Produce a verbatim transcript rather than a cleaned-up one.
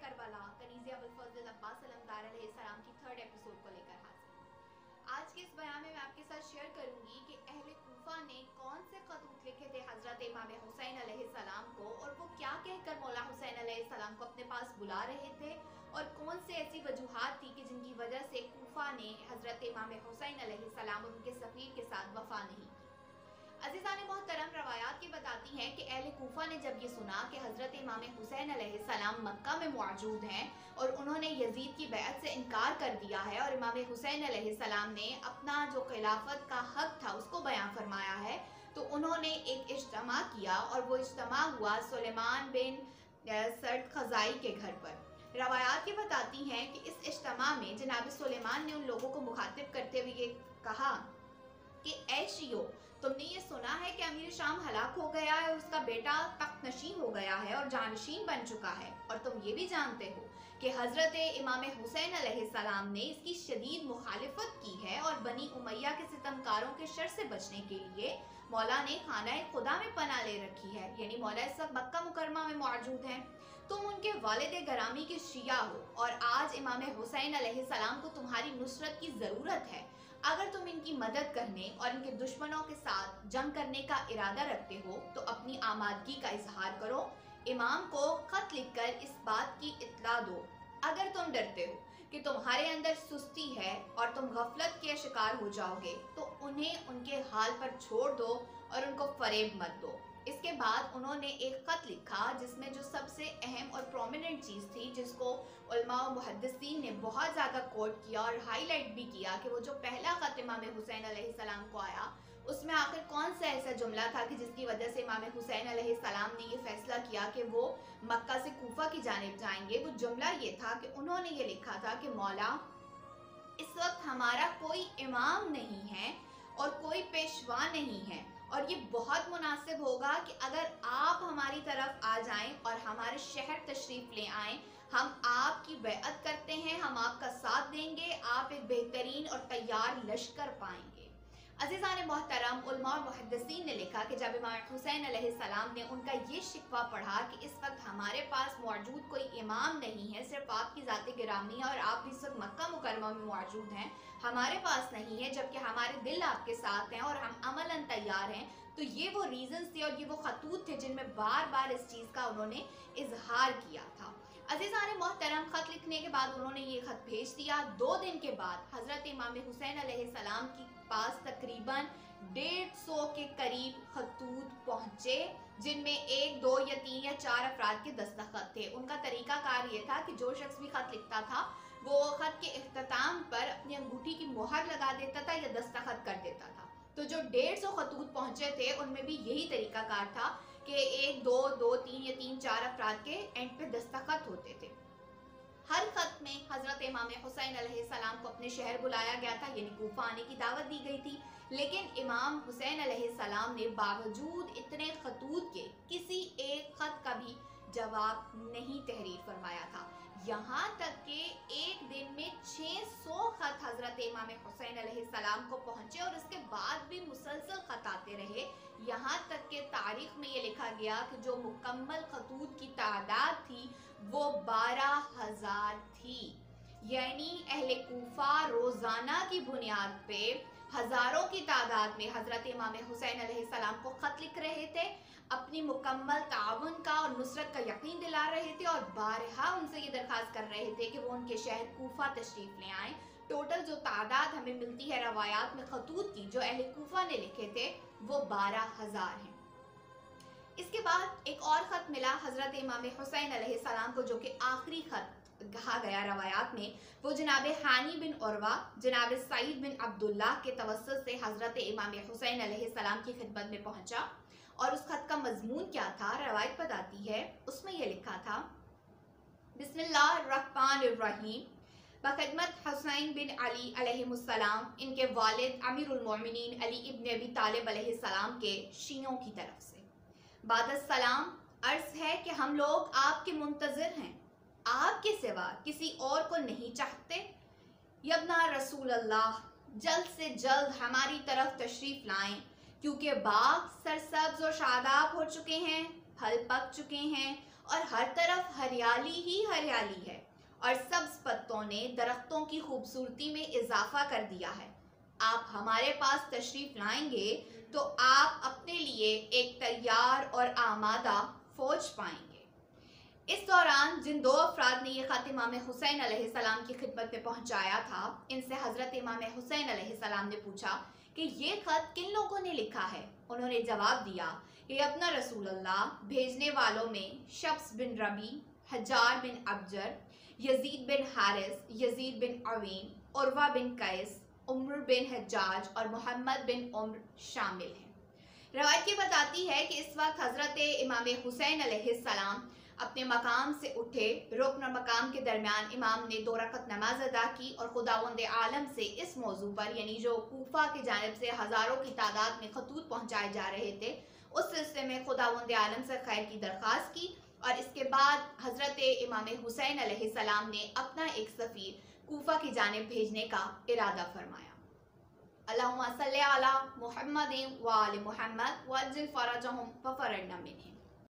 کربلا کنیز ابوالفضل عباس علمدار علیہ السلام کی تھرڈ ایپیسوڈ کو لے کر حاضر ہوں۔ آج کے اس بیان میں میں آپ کے ساتھ شیئر کروں گی کہ اہل کوفہ نے کون سے خطوط لکھے تھے حضرت امام حسین علیہ السلام کو، اور وہ کیا کہہ کر مولا حسین علیہ السلام کو اپنے پاس بلا رہے تھے، اور کون سے ایسی وجوہات تھی کہ جن کی وجہ سے کوفہ نے حضرت امام حسین علیہ السلام اور ان کے سفیر کے ساتھ وفا نہیں کی۔ عزیزان محترم، روایات کی بتاتی ہیں کہ اہل کوفہ نے جب یہ سنا کہ حضرت امام حسین علیہ السلام مکہ میں موجود ہیں اور انہوں نے یزید کی بیعت سے انکار کر دیا ہے، اور امام حسین علیہ السلام نے اپنا جو خلافت کا حق تھا اس کو بیان فرمایا ہے، تو انہوں نے ایک اجتماع کیا، اور وہ اجتماع ہوا سلیمان بن سرد خزائی کے گھر پر۔ روایات کی بتاتی ہیں کہ اس اجتماع میں جناب سلیمان نے ان لوگوں کو مخاطب کرتے ہوئے یہ کہا کہ اے شیعو، تم نے یہ سنا ہے کہ امیر شام ہلاک ہو گیا ہے اور اس کا بیٹا تخت نشین ہو گیا ہے اور جانشین بن چکا ہے، اور تم یہ بھی جانتے ہو کہ حضرت امام حسین علیہ السلام نے اس کی شدید مخالفت کی ہے، اور بنی امیہ کے ستمکاروں کے شر سے بچنے کے لیے مولا نے خانہ خدا میں پناہ لے رکھی ہے، یعنی مولا اس وقت مکہ مکرمہ میں موجود ہیں۔ تم ان کے والد گرامی کے شیعہ ہو، اور آج امام حسین علیہ السلام کو تمہاری نصرت کی ضرورت ہے۔ اگر تم ان کی مدد کرنے اور ان کے دشمنوں کے ساتھ جنگ کرنے کا ارادہ رکھتے ہو تو اپنی آمادگی کا اظہار کرو، امام کو خط لکھ کر اس بات کی اطلاع دو۔ اگر تم ڈرتے ہو کہ تمہارے اندر سستی ہے اور تم غفلت کے شکار ہو جاؤ گے تو انہیں ان کے حال پر چھوڑ دو اور ان کو فریب مت دو۔ اس کے بعد انہوں نے ایک خط لکھا جس میں جو سب سے اہم اور پرومیننٹ چیز تھی، جس کو علماء و محدثین نے بہت زیادہ کوٹ کیا اور ہائی لائٹ بھی کیا، کہ وہ جو پہلا خط امام حسین علیہ السلام کو آیا اس میں آخر کون سا ایسا جملہ تھا کہ جس کی وجہ سے امام حسین علیہ السلام نے یہ فیصلہ کیا کہ وہ مکہ سے کوفہ کی جانب جائیں گے۔ وہ جملہ یہ تھا کہ انہوں نے یہ لکھا تھا کہ مولا، اس وقت ہمارا کوئی امام نہیں ہے اور کوئی پیشوا نہیں ہے، اور یہ بہت مناسب ہوگا کہ اگر آپ ہماری طرف آ جائیں اور ہمارے شہر تشریف لے آئیں، ہم آپ کی بیعت کرتے ہیں، ہم آپ کا ساتھ دیں گے، آپ ایک بہترین اور تیار لشکر پائیں گے۔ عزیزان محترم، علماء اور محدثین نے لکھا کہ جب امام حسین علیہ السلام نے ان کا یہ شکوہ پڑھا کہ اس وقت ہمارے پاس موجود کوئی امام نہیں ہے، صرف آپ کی ذات گرامی ہے اور آپ اس وقت مکہ مکرمہ میں موجود ہیں، ہمارے پاس نہیں ہے، جبکہ ہمارے دل آپ کے ساتھ ہیں اور ہم عملاً تیار ہیں، تو یہ وہ ریزنز تھے اور یہ وہ خطوط تھے جن میں بار بار اس چیز کا انہوں نے اظہار کیا تھا۔ عزیزان محترم، خط لکھنے کے بعد انہوں نے یہ خط بھیج دیا۔ دو دن کے بعد حضرت امام حسین علیہ السلام کے پاس تقریباً ڈیڑھ سو کے قریب خطوط پہنچے، جن میں ایک دو یا تین یا چار افراد کے دستخط تھے۔ ان کا طریقہ کار یہ تھا کہ جو شخص بھی خط لکھتا تھا وہ خط کے اختتام پر اپنی انگوٹھی کی مہر لگا دیتا تھا یا دستخط کر دیتا تھا۔ تو جو ڈیڑھ سو خطوط پہنچے تھے ان میں بھی یہی طریقہ کار تھا کہ ایک دو دو تین یا تین چار افراد کے اینڈ پہ دستخط ہوتے تھے۔ ہر خط میں حضرت امام حسین علیہ السلام کو اپنے شہر بلایا گیا تھا، یعنی کوفہ آنے کی دعوت دی گئی تھی، لیکن امام حسین علیہ السلام نے باوجود اتنے خطوط کے کسی ایک خط کا بھی جواب نہیں تحریر فرمایا تھا، یہاں تک کہ ایک دن میں چھ سو خط حضرت امام حسین علیہ السلام کو پہنچے، اور اس کے بعد بھی مسلسل خط آتے رہے، یہاں تک کہ تاریخ میں یہ لکھا گیا کہ جو مکمل خطوط کی تعداد تھی وہ بارہ ہزار تھی، یعنی اہل کوفہ روزانہ کی بنیاد پہ ہزاروں کی تعداد میں حضرت امام حسین علیہ السلام کو خط لکھ رہے تھے، اپنی مکمل تعاون کا اور نصرت کا یقین دلا رہے تھے، اور بارہا ان سے یہ درخواست کر رہے تھے کہ وہ ان کے شہر کوفہ تشریف لے آئیں۔ ٹوٹل جو تعداد ہمیں ملتی ہے روایات میں خطوط کی جو اہل کوفہ نے لکھے تھے وہ بارہ ہزار ہیں۔ اس کے بعد ایک اور خط ملا حضرت امام حسین علیہ السلام کو، جو کہ آخری خط کہا گیا روایات میں، وہ جناب حانی بن عروہ، جناب سعید بن عبداللہ کے توسط سے حضرت امام حسین علیہ السلام کی خدمت میں پہنچا، اور اس خط کا مضمون کیا تھا روایت بتاتی ہے، اس میں یہ لکھا تھا: بسم اللہ الرحمن الرحیم، بخدمت حسین بن علی علیہ السلام، ان کے والد امیر المومنین علی ابن ابی طالب علیہ السلام کے شیعوں کی طرف سے۔ بعد السلام، عرض ہے کہ ہم لوگ آپ کے منتظر ہیں، آپ کے سوا کسی اور کو نہیں چاہتے۔ یبنا رسول اللہ، جلد سے جلد ہماری طرف تشریف لائیں، کیونکہ باغ سرسبز و شاداب ہو چکے ہیں، پھل پک چکے ہیں، اور ہر طرف ہریالی ہی ہریالی ہے اور سبز پتوں نے درختوں کی خوبصورتی میں اضافہ کر دیا ہے۔ آپ ہمارے پاس تشریف لائیں گے تو آپ اپنے لیے ایک تیار اور آمادہ فوج پائیں گے۔ اس دوران جن دو افراد نے یہ خط امام حسین علیہ السلام کی خدمت میں پہنچایا تھا، ان سے حضرت امام حسین علیہ السلام نے پوچھا کہ یہ خط کن لوگوں نے لکھا ہے؟ انہوں نے جواب دیا کہ اپنا رسول اللہ بھیجنے والوں میں شمس بن ربی، حجار بن ابجر، یزید بن حارث، یزید بن عوین، عروہ بن قیس، عمر بن حجاج اور محمد بن عمر شامل ہیں۔ روایت یہ بتاتی ہے کہ اس وقت حضرت امام حسین علیہ السلام اپنے مقام سے اٹھے۔ رکن اور مقام کے درمیان امام نے دو رکعت نماز ادا کی اور خداوند عالم سے اس موضوع پر، یعنی جو کوفہ کی جانب سے ہزاروں کی تعداد میں خطوط پہنچائے جا رہے تھے، اس سلسلے میں خداوند عالم سے خیر کی درخواست کی، اور اس کے بعد حضرت امام حسین علیہ السلام نے اپنا ایک سفیر کوفہ کی جانب بھیجنے کا ارادہ فرمایا۔ اللہم صلی علی محمد و آل محمد وعجل فرجہم وفرجنا منہم۔